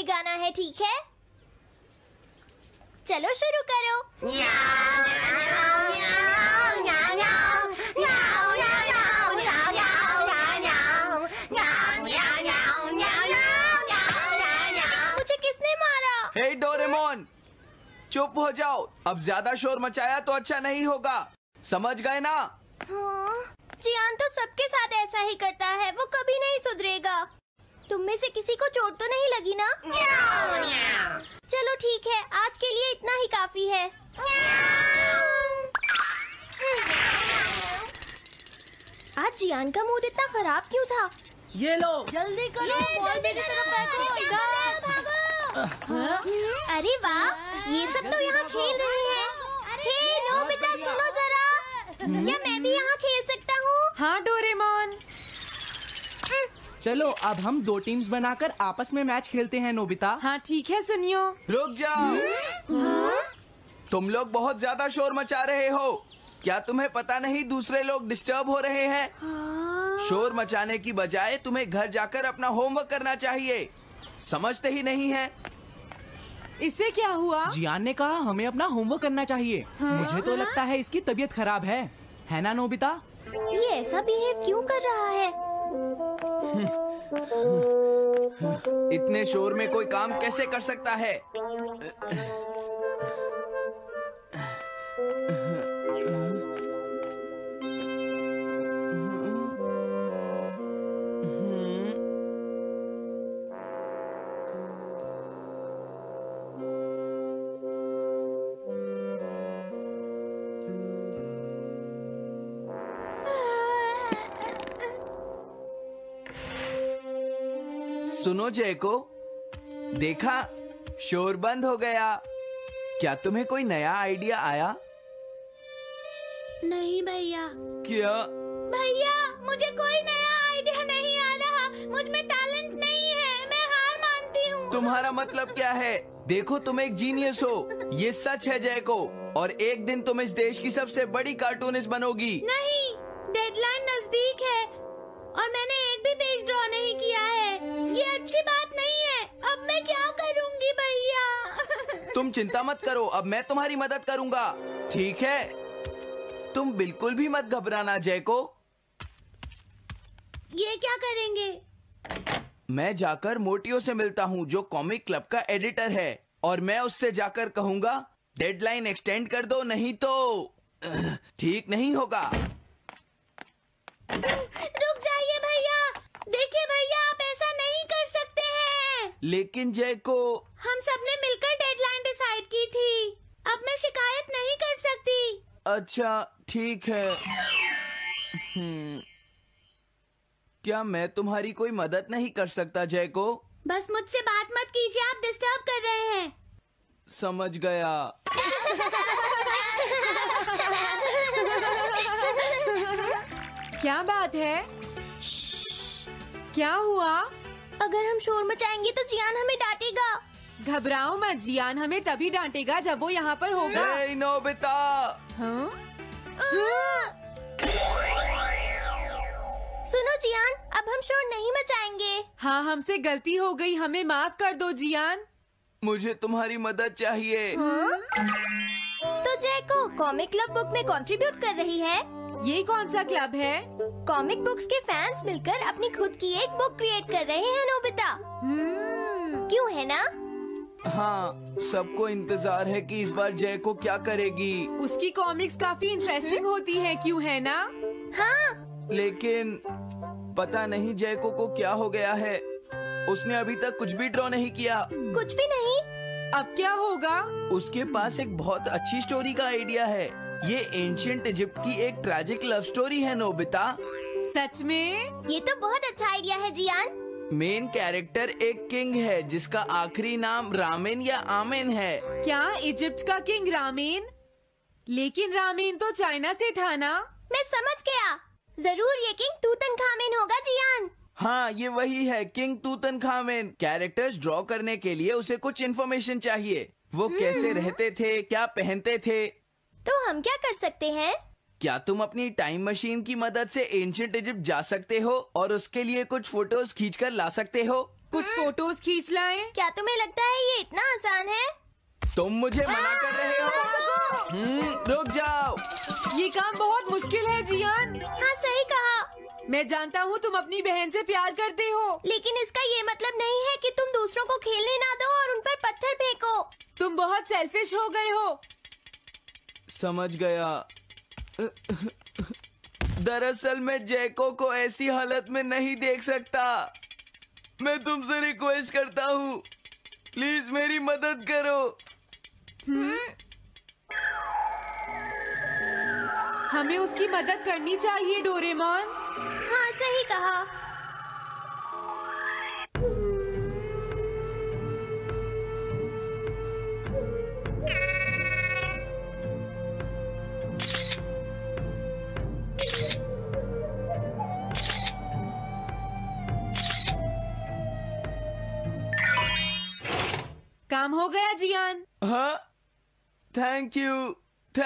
ही गाना है, ठीक है? चलो शुरू करो। मुझे किसने मारा? हे डोरेमोन, चुप हो जाओ। अब ज्यादा शोर मचाया तो अच्छा नहीं होगा, समझ गए ना? हाँ, जियान तो सबके साथ ऐसा ही करता है, वो कभी नहीं सुधरेगा। तुम में से किसी को चोट तो नहीं लगी ना? चलो ठीक है, आज के लिए इतना ही काफी है। आज जियान का मूड इतना खराब क्यों था? ये लो, जल्दी करो, अरे वाह, ये सब तो यहाँ खेल रहे हैं। हे नोबिता, सुनो जरा, क्या मैं भी यहाँ खेल सकता हूँ? हाँ डोरेमोन। चलो अब हम 2 टीम्स बनाकर आपस में मैच खेलते हैं नोबिता। हाँ ठीक है, सुनियो। रुक जाओ। तुम लोग बहुत ज्यादा शोर मचा रहे हो। क्या तुम्हें पता नहीं दूसरे लोग डिस्टर्ब हो रहे हैं? शोर मचाने की बजाय तुम्हें घर जाकर अपना होमवर्क करना चाहिए। समझते ही नहीं है। इससे क्या हुआ? जियान ने कहा हमें अपना होमवर्क करना चाहिए। मुझे तो लगता है इसकी तबीयत खराब है ना नोबिता? ये ऐसा बिहेव क्यों कर रहा है? इतने शोर में कोई काम कैसे कर सकता है? सुनो जयको, देखा, शोर बंद हो गया। क्या तुम्हें कोई नया आइडिया आया? नहीं भैया। क्या? भैया, मुझे कोई नया आइडिया नहीं आ रहा। मुझ में टैलेंट नहीं है, मैं हार मानती हूँ। तुम्हारा मतलब क्या है? देखो, तुम एक जीनियस हो, ये सच है जयको। और एक दिन तुम इस देश की सबसे बड़ी कार्टूनिस्ट बनोगी। नहीं, डेडलाइन नजदीक है और मैंने एक भी पेज ड्रॉ नहीं किया है। ये अच्छी बात नहीं है। अब मैं क्या करूँगी भैया? तुम चिंता मत करो, अब मैं तुम्हारी मदद करूँगा, ठीक है? तुम बिल्कुल भी मत घबराना जयको। ये क्या करेंगे? मैं जाकर मोटियो से मिलता हूँ, जो कॉमिक क्लब का एडिटर है, और मैं उससे जाकर कहूँगा डेडलाइन एक्सटेंड कर दो, नहीं तो ठीक नहीं होगा। रुक जाइए भैया। देखिए भैया, आप ऐसा नहीं कर सकते हैं। लेकिन जयको, हम सबने मिलकर डेडलाइन डिसाइड की थी। अब मैं शिकायत नहीं कर सकती। अच्छा ठीक है। क्या मैं तुम्हारी कोई मदद नहीं कर सकता जयको? बस मुझसे बात मत कीजिए, आप डिस्टर्ब कर रहे हैं। समझ गया। क्या बात है? क्या हुआ? अगर हम शोर मचाएंगे तो जियान हमें डांटेगा। घबराओ मत, जियान हमें तभी डांटेगा जब वो यहाँ पर होगा। Hey Nobita. हाँ? सुनो जियान, अब हम शोर नहीं मचाएंगे। हाँ, हमसे गलती हो गई, हमें माफ कर दो जियान। मुझे तुम्हारी मदद चाहिए। तो जयको कॉमिक क्लब बुक में कंट्रीब्यूट कर रही है। ये कौन सा क्लब है? कॉमिक बुक्स के फैंस मिलकर अपनी खुद की एक बुक क्रिएट कर रहे हैं नोबिता। क्यों है ना? हाँ, सबको इंतजार है कि इस बार जयको क्या करेगी। उसकी कॉमिक्स काफी इंटरेस्टिंग होती है, क्यों है ना? हाँ। लेकिन पता नहीं जयको को क्या हो गया है। उसने अभी तक कुछ भी ड्रॉ नहीं किया। कुछ भी नहीं? अब क्या होगा? उसके पास एक बहुत अच्छी स्टोरी का आइडिया है। ये एंशिएंट इजिप्ट की एक ट्रैजिक लव स्टोरी है नोबिता। सच में? ये तो बहुत अच्छा आइडिया है जियान। मेन कैरेक्टर एक किंग है जिसका आखिरी नाम रामेन या आमेन है। क्या इजिप्ट का किंग रामेन? लेकिन रामेन तो चाइना से था ना? मैं समझ गया, जरूर ये किंग तूतनखामेन होगा जियान। हाँ, ये वही है, किंग तूतनखामेन। कैरेक्टर्स ड्रॉ करने के लिए उसे कुछ इन्फॉर्मेशन चाहिए। वो कैसे रहते थे, क्या पहनते थे। तो हम क्या कर सकते हैं? क्या तुम अपनी टाइम मशीन की मदद से एंशिएंट इजिप्ट जा सकते हो और उसके लिए कुछ फोटोज खींच कर ला सकते हो? कुछ फोटोज खींच लाएं। क्या तुम्हें लगता है ये इतना आसान है? तुम मुझे मना कर रहे हो? रुक जाओ। ये काम बहुत मुश्किल है जियान। हाँ सही कहा, मैं जानता हूँ तुम अपनी बहन से प्यार करते हो। लेकिन इसका ये मतलब नहीं है कि तुम दूसरों को खेलने ना दो और उन पर पत्थर फेंको। तुम बहुत सेल्फिश हो गए हो। समझ गया। दरअसल मैं जैको को ऐसी हालत में नहीं देख सकता। मैं तुमसे रिक्वेस्ट करता हूँ, प्लीज मेरी मदद करो। हमें उसकी मदद करनी चाहिए डोरेमोन। हाँ सही कहा। काम हो गया जियान। हाँ, थैंक यू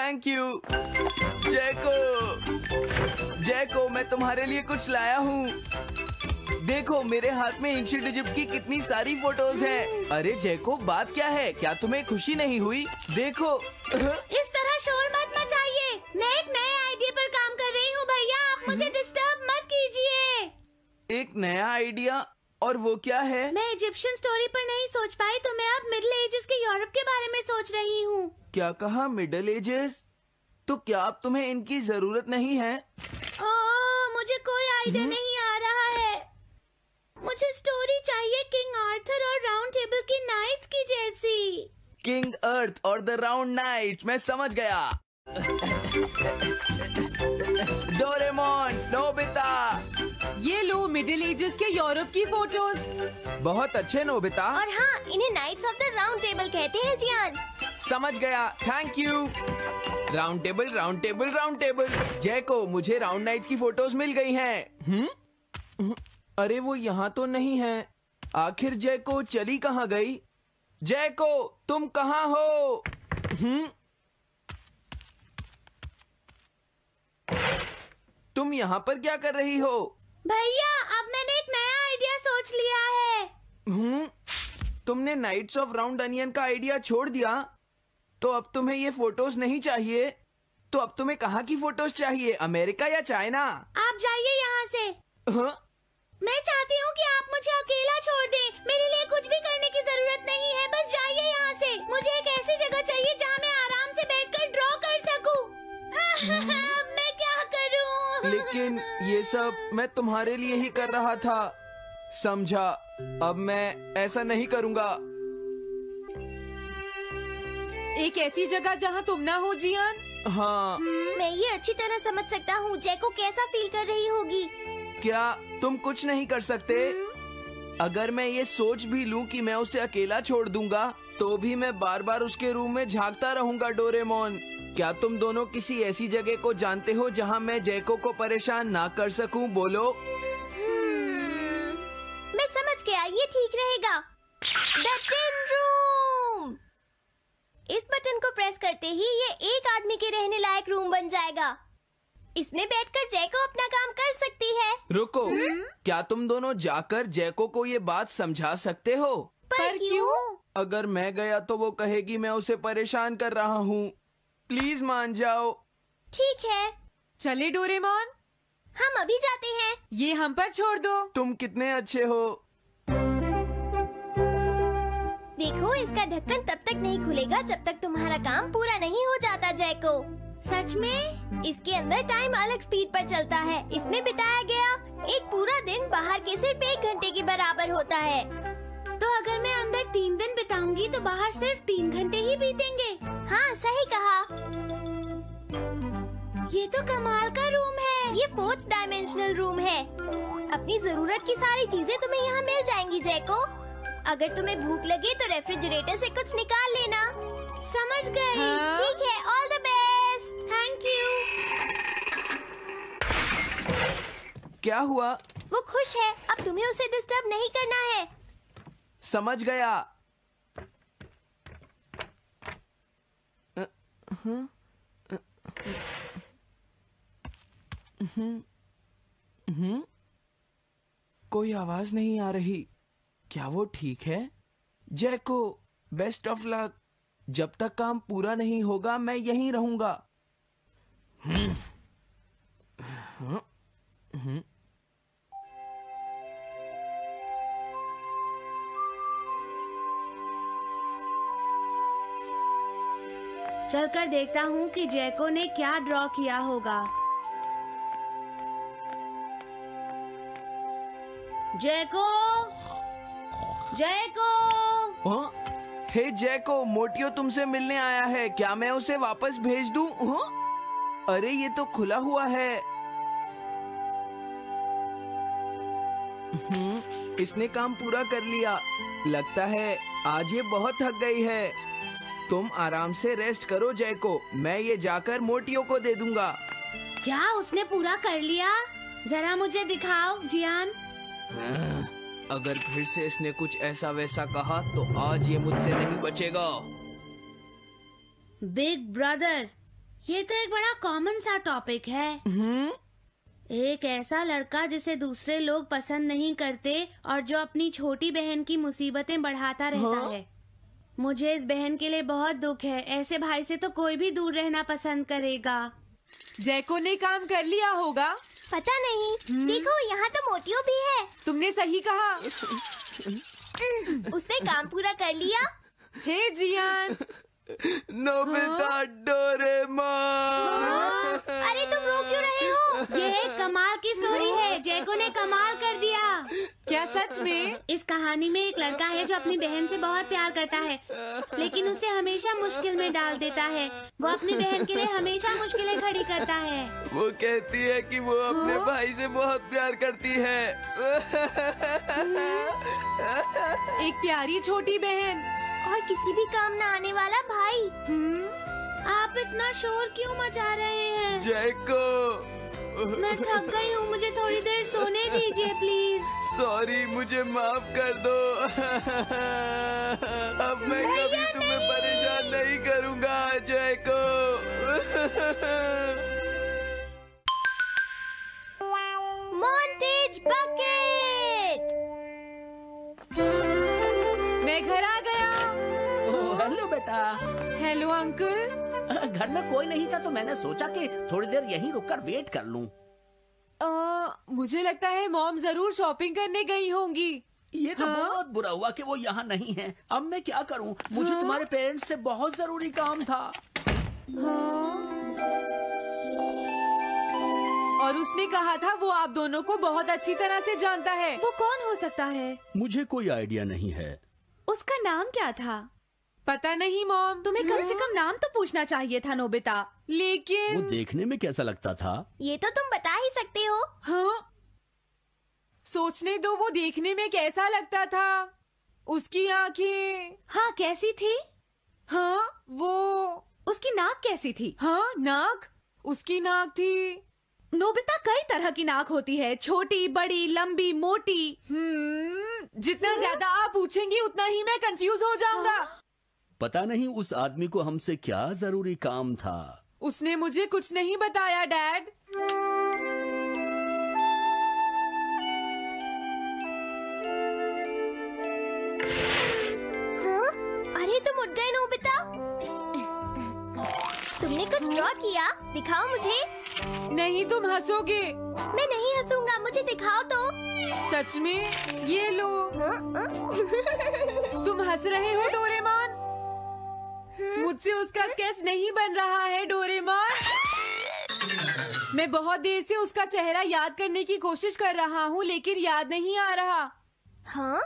जैको, मैं तुम्हारे लिए कुछ लाया हूँ। देखो मेरे हाथ में एंशिएंट इजिप्ट की कितनी सारी फोटोज हैं। अरे जैको, बात क्या है? क्या तुम्हें खुशी नहीं हुई? देखो। इस तरह शोर मत मचाइए, मैं एक नए आइडिया पर काम कर रही हूँ भैया, आप मुझे डिस्टर्ब मत कीजिए। एक नया आइडिया? और वो क्या है? मैं इजिप्शियन स्टोरी पर नहीं सोच पाई तो मैं अब मिडिल एजेस के यूरोप के बारे में सोच रही हूँ। क्या कहा? Middle ages? तो क्या अब तुम्हें इनकी जरूरत नहीं है? मुझे कोई आइडिया नहीं आ रहा है। मुझे स्टोरी चाहिए किंग आर्थर और राउंड टेबल की नाइट्स की जैसी। किंग अर्थ और द राउंड नाइट, मैं समझ गया। Doraemon, Nobita. ये लो मिडिल एजेस के यूरोप की फोटोज। बहुत अच्छे नोबिता। और हाँ, इन्हें knights of the round table कहते हैं जियान। समझ गया, thank you. Round table, round table, round table. Jaiko, मुझे राउंड नाइट्स की फोटोज मिल गई हैं। अरे वो यहाँ तो नहीं है। आखिर जैको चली कहाँ गई? जैको, तुम कहाँ हो? तुम यहाँ पर क्या कर रही हो? भैया, अब मैंने एक नया आइडिया सोच लिया है। तुमने नाइट्स ऑफ राउंड अनियन का आइडिया छोड़ दिया? तो अब तुम्हें ये फोटोज नहीं चाहिए? तो अब तुम्हें कहाँ की फोटोज चाहिए, अमेरिका या चाइना? आप जाइए यहाँ से। हाँ? मैं चाहती हूँ कि आप मुझे अकेला छोड़ दें। मेरे लिए कुछ भी करने की जरूरत नहीं है, बस जाइए यहाँ से। मुझे एक ऐसी जगह चाहिए जहाँ मैं आराम से बैठकर ड्रॉ कर सकूँ। मैं क्या करूँ? लेकिन ये सब मैं तुम्हारे लिए ही कर रहा था, समझा? अब मैं ऐसा नहीं करूँगा। एक ऐसी जगह जहाँ तुम ना हो जियान। हाँ। मैं ये अच्छी तरह समझ सकता हूँ जैको कैसा फील कर रही होगी। क्या तुम कुछ नहीं कर सकते? अगर मैं ये सोच भी लूं कि मैं उसे अकेला छोड़ दूंगा, तो भी मैं बार बार उसके रूम में झांकता रहूंगा। डोरेमोन, क्या तुम दोनों किसी ऐसी जगह को जानते हो जहां मैं जैको को परेशान ना कर सकूं? बोलो। मैं समझ गया, ये ठीक रहेगा। The tin room. इस बटन को प्रेस करते ही ये एक आदमी के रहने लायक रूम बन जाएगा। इसमें बैठकर जैको अपना काम कर सकती है। रुको, क्या तुम दोनों जाकर जैको को ये बात समझा सकते हो? पर क्यों? अगर मैं गया तो वो कहेगी मैं उसे परेशान कर रहा हूँ। प्लीज मान जाओ। ठीक है, चले डोरेमोन, हम अभी जाते हैं। ये हम पर छोड़ दो। तुम कितने अच्छे हो। देखो, इसका ढक्कन तब तक नहीं खुलेगा जब तक तुम्हारा काम पूरा नहीं हो जाता जैको। सच में? इसके अंदर टाइम अलग स्पीड पर चलता है। इसमें बिताया गया एक पूरा दिन बाहर के सिर्फ 1 घंटे के बराबर होता है। तो अगर मैं अंदर 3 दिन बिताऊंगी तो बाहर सिर्फ 3 घंटे ही बीतेंगे। हाँ सही कहा। ये तो कमाल का रूम है। ये 4th डायमेंशनल रूम है। अपनी जरूरत की सारी चीजें तुम्हें यहाँ मिल जाएंगी जैको। अगर तुम्हें भूख लगे तो रेफ्रिजरेटर से कुछ निकाल लेना। समझ गई। हाँ? ठीक है, all the best. Thank you. क्या हुआ? वो खुश है, अब तुम्हें उसे डिस्टर्ब नहीं करना है। समझ गया। कोई आवाज नहीं आ रही। क्या वो ठीक है? Jaiko, best of luck. जब तक काम पूरा नहीं होगा मैं यहीं रहूंगा। चलकर देखता हूँ कि जैको ने क्या ड्रॉ किया होगा। जैको, जैको। हाँ? हे जैको, मोटियो तुमसे मिलने आया है। क्या मैं उसे वापस भेज दूं? हाँ? अरे ये तो खुला हुआ है। इसने काम पूरा कर लिया। लगता है आज ये बहुत थक गई है। तुम आराम से रेस्ट करो जैको, मैं ये जाकर मोटियो को दे दूंगा। क्या उसने पूरा कर लिया? जरा मुझे दिखाओ जियान। अगर फिर से इसने कुछ ऐसा वैसा कहा तो आज ये मुझसे नहीं बचेगा। बिग ब्रदर, ये तो एक बड़ा कॉमन सा टॉपिक है। एक ऐसा लड़का जिसे दूसरे लोग पसंद नहीं करते और जो अपनी छोटी बहन की मुसीबतें बढ़ाता रहता है। मुझे इस बहन के लिए बहुत दुख है। ऐसे भाई से तो कोई भी दूर रहना पसंद करेगा। जैको ने काम कर लिया होगा। पता नहीं। देखो यहाँ तो मोटियो भी है। तुमने सही कहा। उसने काम पूरा कर लिया। Hey Gian. Nobita, Doraemon. अरे तुम रो क्यों रहे हो? ये एक कमाल की स्टोरी है। जैको ने कमाल कर दिया। क्या सच में? इस कहानी में एक लड़का है जो अपनी बहन से बहुत प्यार करता है, लेकिन उसे हमेशा मुश्किल में डाल देता है। वो अपनी बहन के लिए हमेशा मुश्किलें खड़ी करता है। वो कहती है कि वो अपने भाई से बहुत प्यार करती है। एक प्यारी छोटी बहन और किसी भी काम न आने वाला भाई। आप इतना शोर क्यों मचा रहे हैं? जैको, मैं थक गई हूँ, मुझे थोड़ी देर सोने दीजिए प्लीज। सॉरी, मुझे माफ कर दो। अब मैं कभी तुम्हें परेशान नहीं करूँगा जैको। Montage bucket. मैं घर आ गया। हेलो बेटा। Hello uncle. घर में कोई नहीं था तो मैंने सोचा कि थोड़ी देर यहीं रुककर वेट कर लूं। मुझे लगता है मॉम जरूर शॉपिंग करने गई होंगी। ये तो बहुत बुरा हुआ कि वो यहाँ नहीं है। अब मैं क्या करूं? मुझे तुम्हारे पेरेंट्स से बहुत जरूरी काम था। और उसने कहा था वो आप दोनों को बहुत अच्छी तरह से जानता है। वो कौन हो सकता है? मुझे कोई आइडिया नहीं है। उसका नाम क्या था? पता नहीं मॉम। तुम्हें कम से कम नाम तो पूछना चाहिए था नोबिता। वो लेकिन देखने में कैसा लगता था? ये तो तुम बता ही सकते हो। हाँ, सोचने दो वो देखने में कैसा लगता था। उसकी आंखें। हाँ, कैसी थी? हाँ, वो उसकी नाक कैसी थी? हाँ, नाक। उसकी नाक थी। नोबिता, कई तरह की नाक होती है, छोटी, बड़ी, लंबी, मोटी। जितना ज्यादा आप पूछेंगी उतना ही मैं कंफ्यूज हो जाऊंगा। पता नहीं उस आदमी को हमसे क्या जरूरी काम था। उसने मुझे कुछ नहीं बताया डैड। हाँ? अरे तुम उठ गए नोबिता। तुमने कुछ ड्रॉ किया? दिखाओ मुझे। नहीं, तुम हंसोगे। मैं नहीं हंसूंगा, मुझे दिखाओ तो। सच में? ये लो। तुम हंस रहे हो डोरेमोन? मुझसे उसका स्केच नहीं बन रहा है डोरेमोन। मैं बहुत देर से उसका चेहरा याद करने की कोशिश कर रहा हूँ लेकिन याद नहीं आ रहा। हाँ?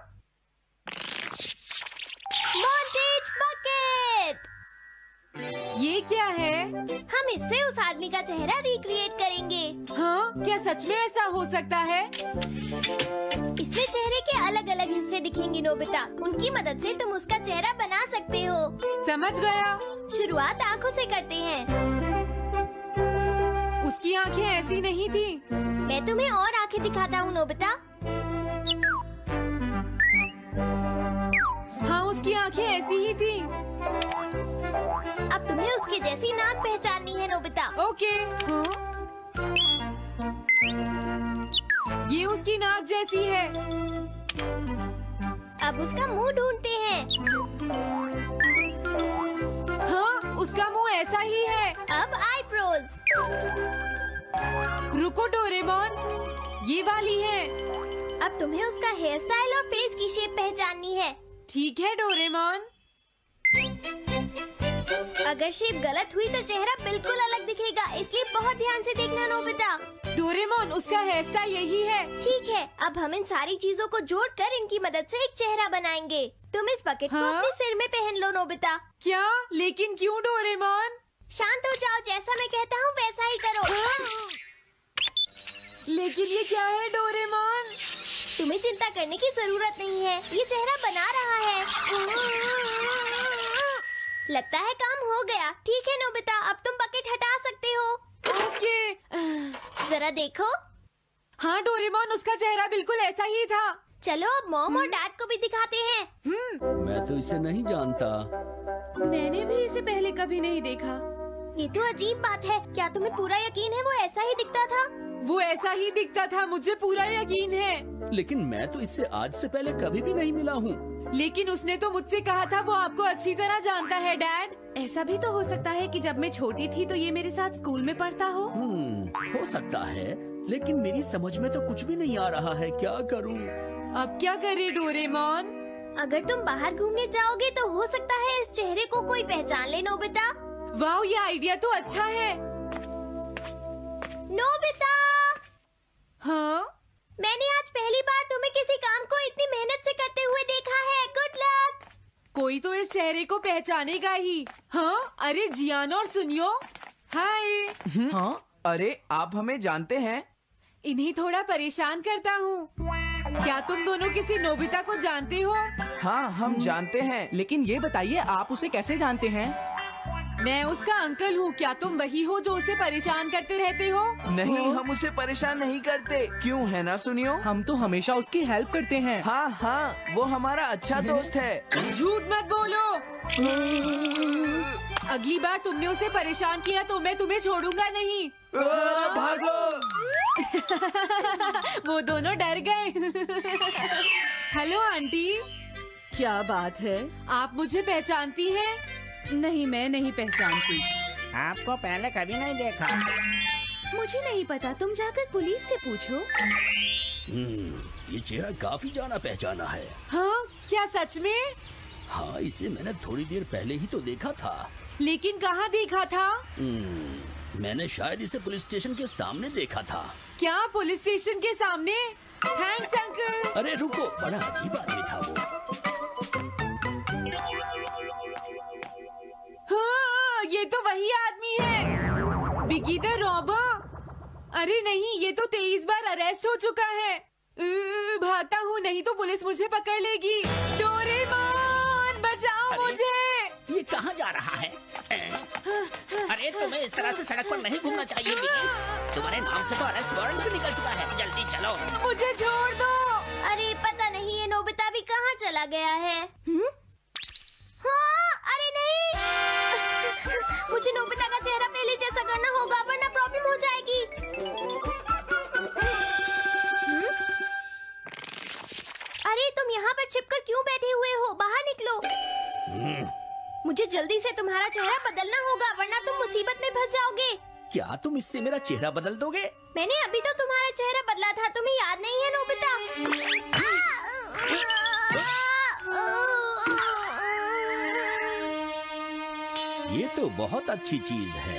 Montage bucket. ये क्या है? हम इससे उस आदमी का चेहरा रिक्रिएट करेंगे। हाँ, क्या सच में ऐसा हो सकता है? इसमें चेहरे के अलग अलग हिस्से दिखेंगे नोबिता। उनकी मदद से तुम उसका चेहरा बना सकते हो। समझ गया। शुरुआत आँखों से करते हैं। उसकी आंखें ऐसी नहीं थी। मैं तुम्हें और आँखें दिखाता हूँ नोबिता। हाँ, उसकी आंखें ऐसी ही थी। अब तुम्हें उसके जैसी नाक पहचाननी है नोबिता। ओके। हाँ? ये उसकी नाक जैसी है। अब उसका मुंह ढूंढते हैं। हाँ, उसका मुंह ऐसा ही है। अब आईब्रोज। रुको डोरेमोन, ये वाली है। अब तुम्हें उसका हेयर स्टाइल और फेस की शेप पहचाननी है। ठीक है डोरेमोन। अगर शेप गलत हुई तो चेहरा बिल्कुल अलग दिखेगा, इसलिए बहुत ध्यान से देखना नोबिता। डोरेमोन, उसका हेयर स्टाइल यही है। ठीक है, अब हम इन सारी चीजों को जोड़कर इनकी मदद से एक चेहरा बनाएंगे। तुम इस बकेट को हाँ? अपने सिर में पहन लो नोबिता। क्या? लेकिन क्यों डोरेमोन? शांत हो जाओ, जैसा मैं कहता हूँ वैसा ही करो। लेकिन ये क्या है डोरेमोन? तुम्हें चिंता करने की जरूरत नहीं है, ये चेहरा बना रहा है। लगता है काम हो गया। ठीक है नोबिता, अब तुम बकेट हटा सकते हो। ओके। जरा देखो। हाँ डोरेमोन, उसका चेहरा बिल्कुल ऐसा ही था। चलो अब मॉम और डैड को भी दिखाते हैं। मैं तो इसे नहीं जानता। मैंने भी इसे पहले कभी नहीं देखा। ये तो अजीब बात है। क्या तुम्हें पूरा यकीन है वो ऐसा ही दिखता था? वो ऐसा ही दिखता था, मुझे पूरा यकीन है। लेकिन मैं तो इससे आज से पहले कभी भी नहीं मिला हूँ। लेकिन उसने तो मुझसे कहा था वो आपको अच्छी तरह जानता है डैड। ऐसा भी तो हो सकता है कि जब मैं छोटी थी तो ये मेरे साथ स्कूल में पढ़ता हो। हो सकता है, लेकिन मेरी समझ में तो कुछ भी नहीं आ रहा है। क्या करूँ? अब क्या करे डोरेमोन? अगर तुम बाहर घूमने जाओगे तो हो सकता है इस चेहरे को कोई पहचान ले नोबिता। वाह, ये आइडिया तो अच्छा है। नोबिता, हाँ? मैंने आज पहली बार तुम्हें किसी काम को इतनी मेहनत से करते हुए देखा है। Good luck. कोई तो इस चेहरे को पहचानेगा ही। हाँ? अरे जियान और सुनियो, हाय। हाँ? अरे आप हमें जानते हैं? इन्हें थोड़ा परेशान करता हूँ। क्या तुम दोनों किसी नोबिता को जानते हो? हाँ, हम जानते हैं। लेकिन ये बताइए आप उसे कैसे जानते हैं? मैं उसका अंकल हूँ। क्या तुम वही हो जो उसे परेशान करते रहते हो? नहीं, हम उसे परेशान नहीं करते। क्यों, है ना सुनियो? हम तो हमेशा उसकी हेल्प करते हैं। हाँ हाँ, वो हमारा अच्छा दोस्त है। झूठ मत बोलो। अगली बार तुमने उसे परेशान किया तो मैं तुम्हें छोड़ूंगा नहीं। भागो। वो दोनों डर गए। हेलो आंटी, क्या बात है? आप मुझे पहचानती हैं? नहीं, मैं नहीं पहचानती। आपको पहले कभी नहीं देखा। मुझे नहीं पता, तुम जाकर पुलिस से पूछो। ये चेहरा काफी जाना पहचाना है। हाँ? क्या सच में? हाँ, इसे मैंने थोड़ी देर पहले ही तो देखा था। लेकिन कहाँ देखा था? मैंने शायद इसे पुलिस स्टेशन के सामने देखा था। क्या पुलिस स्टेशन के सामने? Thanks uncle. अरे रुको, बड़ा अजीब आदमी था वो। हाँ, ये तो वही आदमी है, बिगी द रॉबर। अरे नहीं, ये तो 23 बार अरेस्ट हो चुका है। भागता हूँ, नहीं तो पुलिस मुझे पकड़ लेगी। डोरेमोन, बचाओ मुझे। ये कहाँ जा रहा है? अरे तुम्हें इस तरह से सड़क पर नहीं घूमना चाहिए बिगी। तुम्हारे नाम से तो अरेस्ट वारंट भी निकल चुका है। जल्दी चलो। मुझे छोड़ दो। अरे पता नहीं ये नोबिता भी कहाँ चला गया है। हाँ, अरे नहीं। मुझे नोबिता का चेहरा पहले जैसा करना होगा वरना प्रॉब्लम हो जाएगी। अरे तुम यहाँ पर छिपकर क्यों बैठे हुए हो? बाहर निकलो। मुझे जल्दी से तुम्हारा चेहरा बदलना होगा वरना तुम मुसीबत में फंस जाओगे। क्या तुम इससे मेरा चेहरा बदल दोगे? मैंने अभी तो तुम्हारा चेहरा बदला था, तुम्हें याद नहीं है नोबिता? ये तो बहुत अच्छी चीज है।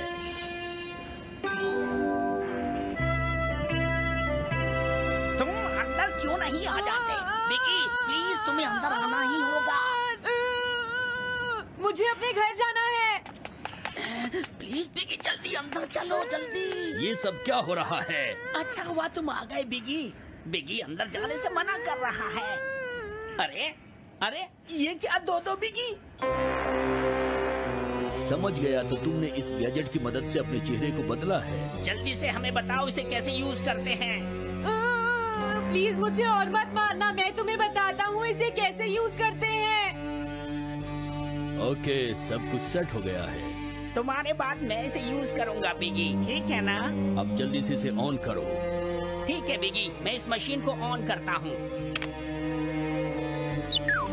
तुम अंदर क्यों नहीं आ जाते? बिगी, प्लीज तुम्हें अंदर आना ही होगा। मुझे अपने घर जाना है। प्लीज बिगी, जल्दी अंदर चलो, जल्दी। ये सब क्या हो रहा है? अच्छा हुआ तुम आ गए बिगी। बिगी अंदर जाने से मना कर रहा है। अरे अरे, ये क्या दो बिगी? समझ गया, तो तुमने इस गैजेट की मदद से अपने चेहरे को बदला है। जल्दी से हमें बताओ इसे कैसे यूज करते हैं। प्लीज मुझे और मत मारना, मैं तुम्हें बताता हूँ इसे कैसे यूज करते हैं। ओके, सब कुछ सेट हो गया है। तुम्हारे बाद मैं इसे यूज करूंगा बिगी, ठीक है ना? अब जल्दी से इसे ऑन करो। ठीक है बिगी, मैं इस मशीन को ऑन करता हूँ।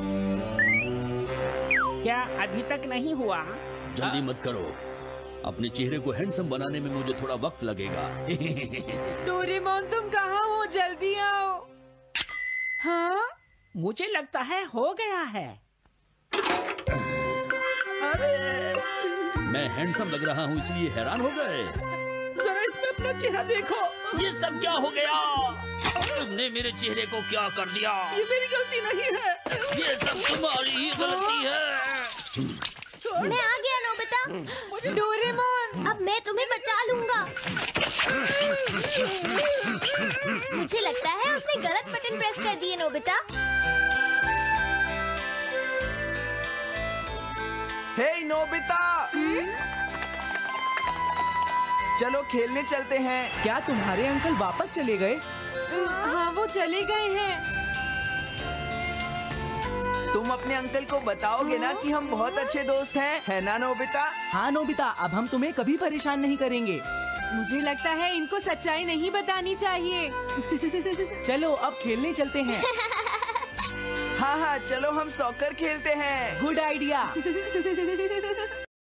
क्या अभी तक नहीं हुआ? जल्दी मत करो, अपने चेहरे को हैंडसम बनाने में मुझे थोड़ा वक्त लगेगा। डोरेमोन तुम कहाँ हो? जल्दी आओ। हाँ? मुझे लगता है हो गया है। मैं हैंडसम लग रहा हूँ इसलिए हैरान हो गए। जरा इसमें अपना चेहरा देखो। ये सब क्या हो गया? तुमने मेरे चेहरे को क्या कर दिया? ये मेरी गलती नहीं है, ये सब तुम्हारी ही गलती है। मैं आ गया नोबिता। डोरेमोन अब मैं तुम्हें बचा लूंगा। मुझे लगता है उसने गलत बटन प्रेस कर दिए नोबिता। हे नोबिता, चलो खेलने चलते हैं। क्या तुम्हारे अंकल वापस चले गए? हाँ वो चले गए हैं। तुम अपने अंकल को बताओगे ना कि हम बहुत अच्छे दोस्त हैं, है ना नोबिता? हाँ नोबिता, अब हम तुम्हें कभी परेशान नहीं करेंगे। मुझे लगता है इनको सच्चाई नहीं बतानी चाहिए। चलो अब खेलने चलते हैं। हाँ हाँ, चलो हम सॉकर खेलते हैं। Good idea.